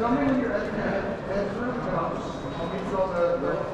Tell me when you're at the head through the house. I'll be from the